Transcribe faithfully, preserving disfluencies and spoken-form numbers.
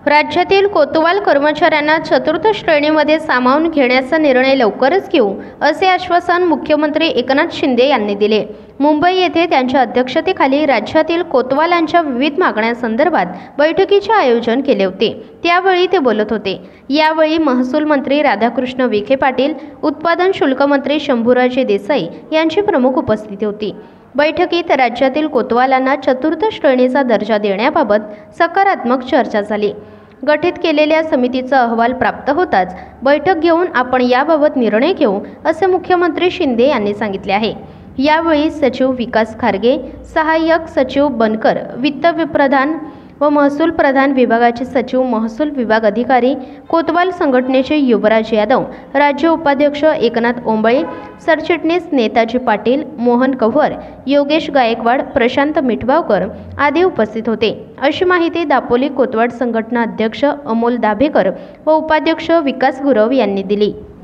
राज्यातील कोतवाल कर्मचाऱ्यांना चतुर्थ श्रेणीमध्ये सामावून घेण्याचा निर्णय लवकरच घेऊ, असे आश्वासन मुख्यमंत्री एकनाथ शिंदे यांनी दिले। मुंबई येथे त्यांच्या अध्यक्षतेखाली राज्यातील कोतवालांच्या विविध मागण्यांसंदर्भात बैठकीचे आयोजन केले होते। त्यावेळी ते बोलत होते। यावेळी महसूल मंत्री राधाकृष्ण विखे पाटील, उत्पादन शुल्क मंत्री शंभूराजे देसाई यांची प्रमुख उपस्थिती होती। बैठकीत राज्यातील कोतवालांना चतुर्थ श्रेणीचा दर्जा देण्याबाबत सकारात्मक चर्चा झाली। गठीत केलेल्या समितीचा अहवाल प्राप्त होताच बैठक घेऊन आपण याबाबत निर्णय घेऊ, असे मुख्यमंत्री शिंदे यांनी सांगितले आहे। यावेळी सचिव विकास खारगे, सहाय्यक सचिव बनकर, वित्त प्रधान व महसूल प्रधान विभागाचे सचिव, महसूल विभाग अधिकारी, कोतवाल संघटनेचे युवराज यादव, राज्य उपाध्यक्ष एकनाथ ओंबळे, सरचिटणीस नेताजी पाटील, मोहन कव्हर, योगेश गायकवाड, प्रशांत मिठगावकर आदी उपस्थित होते, अशी माहिती दापोली कोतवाल संघटना अध्यक्ष अमोल दाभेकर व उपाध्यक्ष विकास गुरव यांनी दिली।